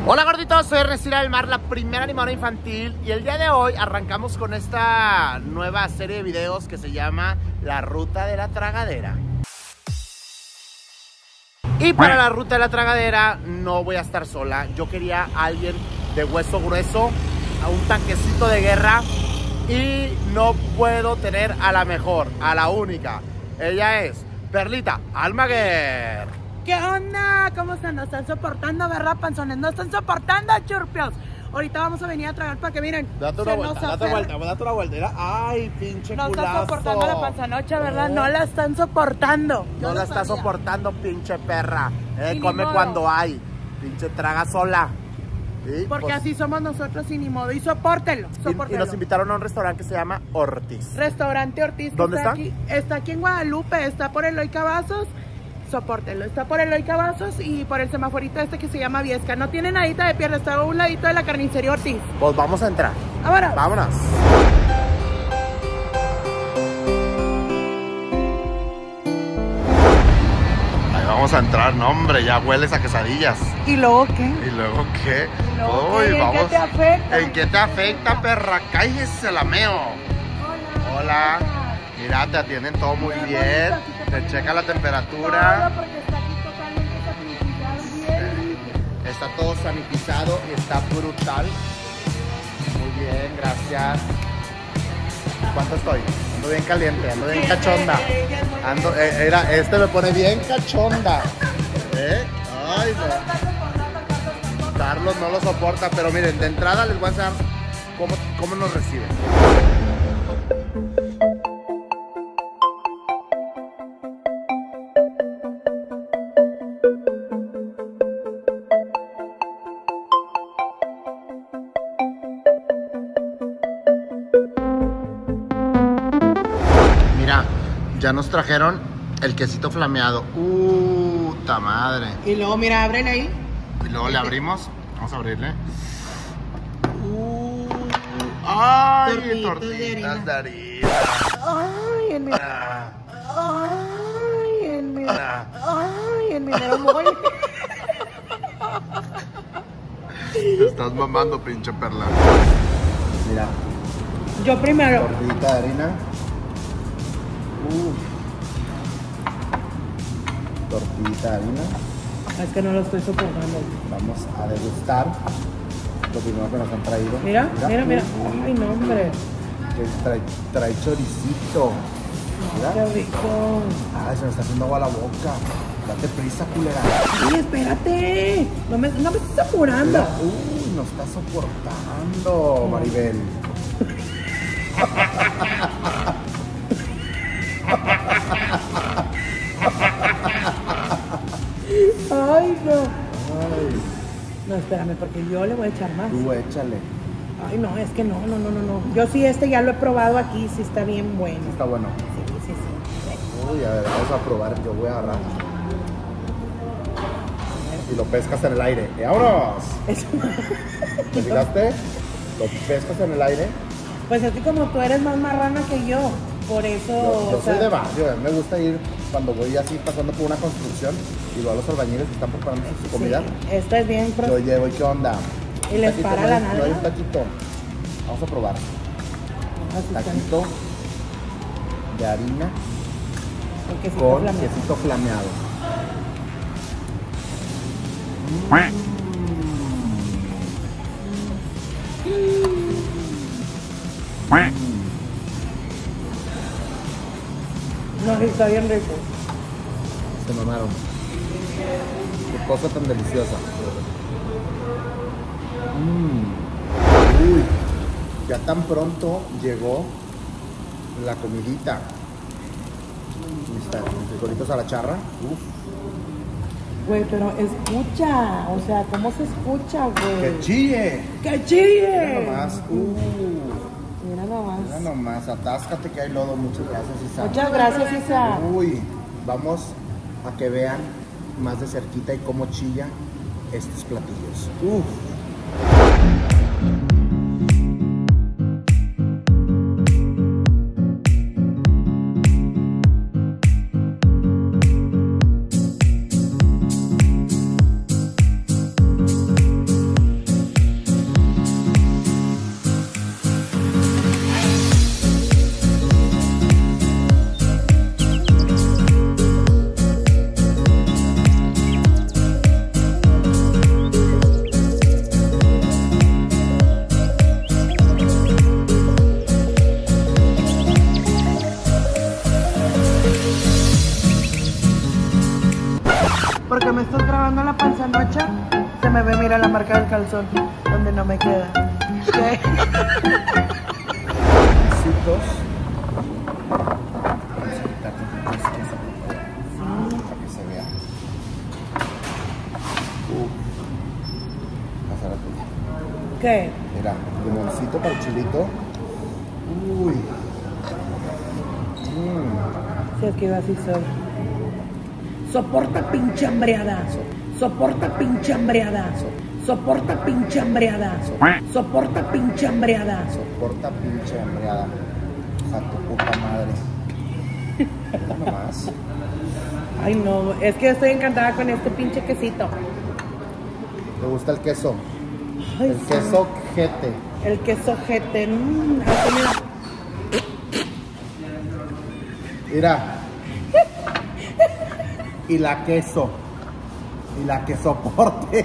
Hola gorditos, soy Ernestina del Mar, la primera animadora infantil, y el día de hoy arrancamos con esta nueva serie de videos que se llama La Ruta de la Tragadera. Y para la Ruta de la Tragadera no voy a estar sola. Yo quería a alguien de hueso grueso, a un tanquecito de guerra, y no puedo tener a la mejor, a la única. Ella es Perlita Almaguer. ¿Qué onda? ¿Cómo están? ¿Nos están soportando, verdad, panzones? ¿No están soportando, churpios? Ahorita vamos a venir a tragar para que miren. Date una vuelta. Ay, pinche no culazo. No está soportando la panzanocha, ¿verdad? No la están soportando. No la está soportando, pinche perra. Come modo. Cuando hay. Pinche traga sola. ¿Sí? Porque Pues, así somos nosotros y ni modo. Y sopórtelo. y nos invitaron a un restaurante que se llama Ortiz. Restaurante Ortiz. ¿Dónde está? Está aquí en Guadalupe. Está por Eloy Cavazos. Sopórtenlo. Está por Eloy Cavazos y por el semaforito este que se llama Viesca. No tiene nadita de pierna. Está a un ladito de la carnicería Ortiz. Pues vamos a entrar. Vámonos. Vámonos. Ahí vamos a entrar, no hombre, ya hueles a quesadillas. ¿Y luego qué? ¿Y luego qué? luego Uy, qué? ¿En qué te afecta? ¿En qué te afecta, perra? Cállese la meo. Hola. Mira, te atienden todo muy bien. Te checa la temperatura. Está todo sanitizado y está brutal. Muy bien, gracias. ¿Cuánto estoy? Ando bien caliente, ando bien cachonda. Ando, este me pone bien cachonda. Ay, no. Carlos no lo soporta, pero miren, de entrada les voy a enseñar cómo nos reciben. Mira, ya nos trajeron el quesito flameado. ¡Ta madre! Y luego, mira, ábrele ahí. Y luego le abrimos. Vamos a abrirle. ¡Ay! Tortitas de harina. Ay, en mi... Ay, en mi... Ay, en mi mero mole. Te estás mamando, pinche perla. Mira. Yo primero. Tortita de harina. Tortita de harina. Es que no lo estoy soportando. Vamos a degustar lo primero que nos han traído. Mira. Ay, no, hombre. Que trae choricito. Mira. Qué rico. Ay, se me está haciendo agua la boca. Date prisa, culera. Ay, espérate. No me estés apurando. Nos está soportando, Maribel. Ay, no. Ay, No, espérame, porque yo le voy a echar más. tú échale. Ay, no, es que no. Yo sí, ya lo he probado aquí, sí está bien bueno. Está bueno. Sí. Uy, a ver, vamos a probar. Yo voy a agarrar. Y lo pescas en el aire. ¡Y vámonos! ¿Te fijaste? Lo pescas en el aire. Pues es que como tú eres más marrana que yo, por eso... Yo soy de barrio, a mí me gusta ir cuando voy así pasando por una construcción y veo a los albañiles que están preparando su comida. Sí, esta es bien... Yo llevo, ¿y qué onda? Y les Taquito, para no la hay- No hay nalga. un taquito. Vamos a probar. Taquito de harina El quesito con flameado. quesito flameado. No, sí, está bien rico. Se mamaron. Qué cosa tan deliciosa. Uy, ya tan pronto llegó la comidita. Mis frijolitos a la charra. Güey, pero escucha, o sea, ¿cómo se escucha, güey? ¡Que chille! ¡Que chille! Mira nomás. Mira nomás. Mira nomás, atáscate que hay lodo. Muchas gracias, Isa. Muchas gracias, Isa. Uy, vamos a que vean más de cerquita y cómo chilla estos platillos. diga la marca del calzón, donde no me queda. ¿Qué? Besitos. Vamos a quitar tantito queso para que se vea. Pásala tú. ¿Qué? Mira, limoncito para el chilito. Uy. Si es que yo así soy. Soporta pinche hambreada. Soporta pinche hambreada. Soporta pinche hambreada. Soporta pinche hambreada. Soporta pinche hambreada. A tu puta madre. Mira nomás. Ay no, es que estoy encantada con este pinche quesito. ¿Te gusta el queso? Ay, El sí. queso jete. El queso jete. Así mira. Mira. Y la queso. Y la que soporte.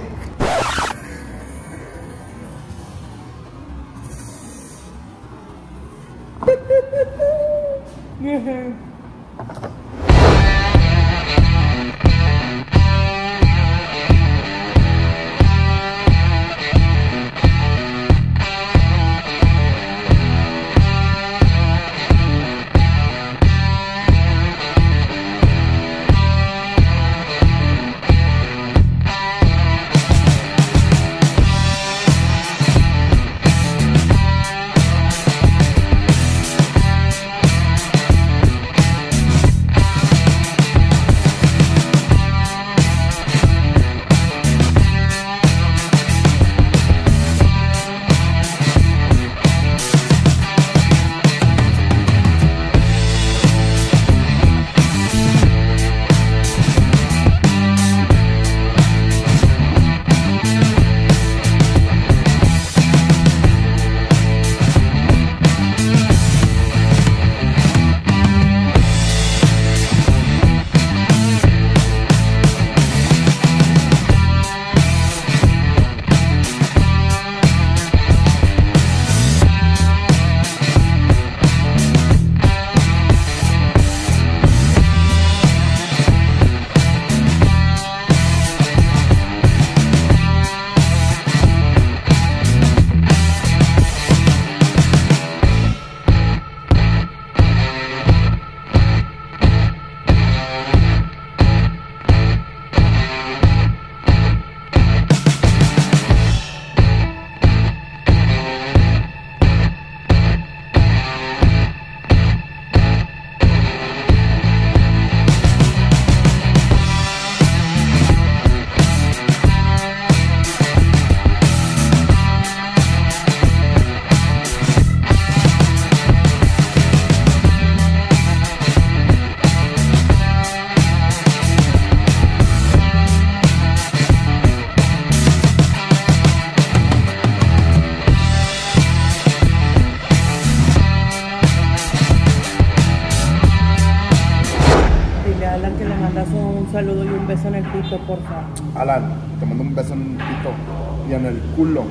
saludo y un beso en el pito, por favor. Alan, te mando un beso en el pito y en el culo.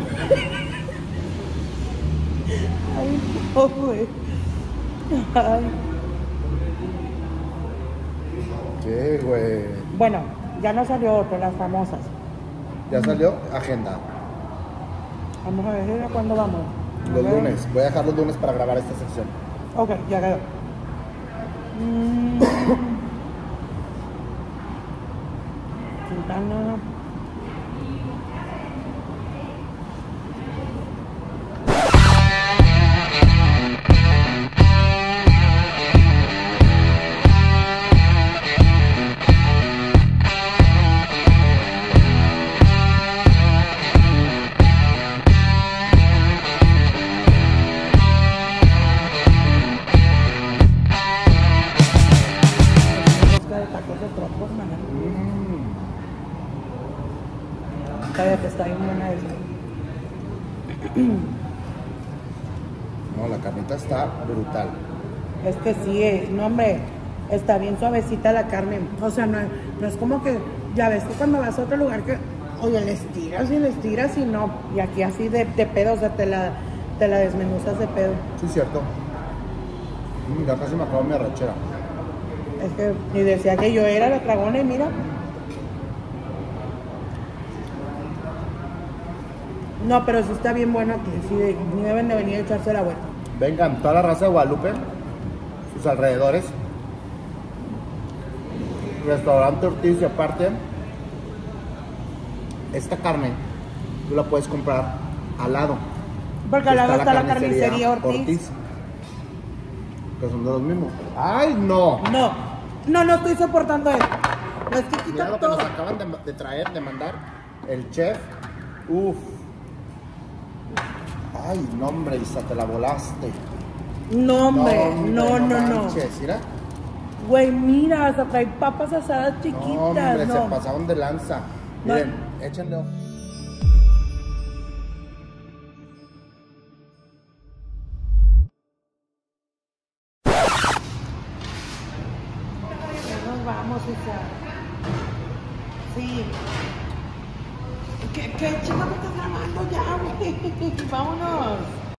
Ay, no, güey. Ay. ¿Qué, güey? Bueno, ya no salió otro, las famosas. Ya salió agenda. Vamos a ver, ¿cuándo vamos? Los lunes. Voy a dejar los lunes para grabar esta sección. Ok, ya quedó. Quintana. Cállate, está bien buena esa. No, la carnita está brutal. Es que sí, no hombre, está bien suavecita la carne. O sea, no es como que, ya ves que cuando vas a otro lugar que, oye, le estiras y no. Y aquí así de pedo, o sea, te la desmenuzas de pedo. Sí, cierto. Ya casi me acabo mi arrachera. Es que, y decía que yo era la tragona y mira. No, pero sí está bien bueno aquí. Sí, ni deben de venir a echarse la vuelta. Vengan, toda la raza de Guadalupe, sus alrededores. Restaurante Ortiz y aparte, esta carne tú la puedes comprar al lado. Porque al lado está la carnicería Ortiz. Que son de los mismos. ¡Ay, no! No estoy soportando esto. No es que Mira quitan lo que todo. nos acaban de traer, de mandar. El chef. Uf. Ay, no, hombre, Isa, te la volaste. No, hombre, no. manches, mira. Güey, mira, hasta trae papas asadas chiquitas. No, hombre, no. se pasaron de lanza. No. Miren, échenle ojo. Ya nos vamos, Isa. Sí. ¿Qué chica me estás grabando ya, güey? Vámonos.